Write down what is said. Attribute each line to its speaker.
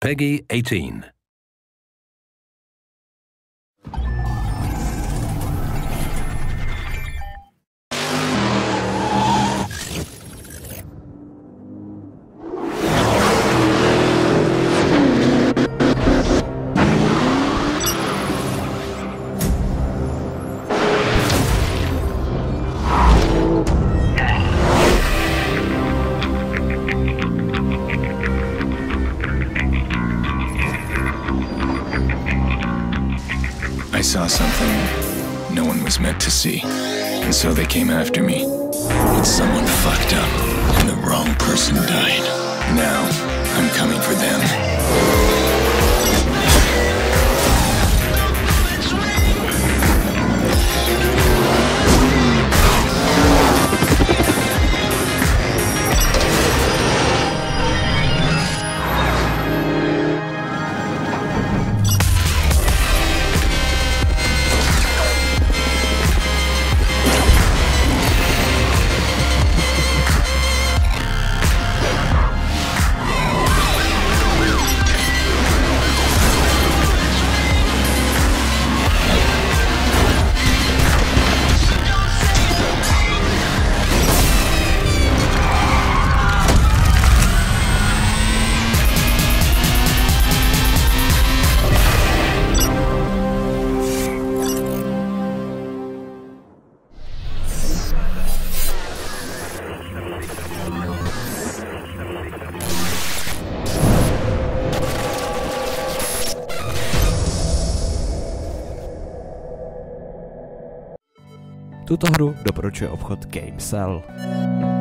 Speaker 1: Peggy 18.
Speaker 2: I saw something no one was meant to see, and so they came after me. But someone fucked up, and the wrong person died. Now, I'm coming for them.
Speaker 3: Tuto hru doporučuje obchod GameSell.